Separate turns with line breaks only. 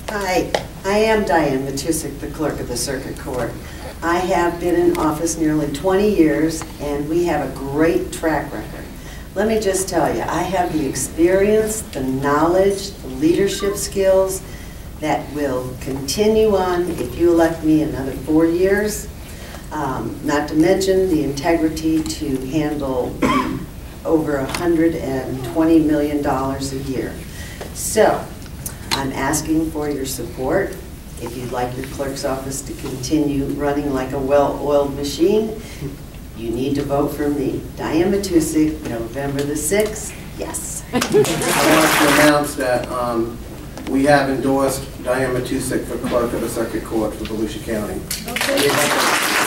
Hi, I am Diane Matusik, the clerk of the Circuit Court. I have been in office nearly 20 years, and we have a great track record. Let me just tell you, I have the experience, the knowledge, the leadership skills that will continue on if you elect me another 4 years. Not to mention the integrity to handle over $120 million a year. So, I'm asking for your support. If you'd like your clerk's office to continue running like a well-oiled machine, you need to vote for me. Diane Matusik, November the 6th, yes.
I want to announce that we have endorsed Diane Matusik for clerk of the Circuit Court for Volusia County.
Okay.